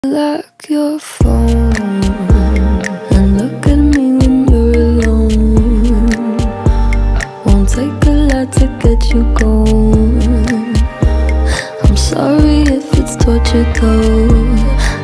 Lock your phone and look at me when you're alone. Won't take a lot to get you going. I'm sorry if it's torture though.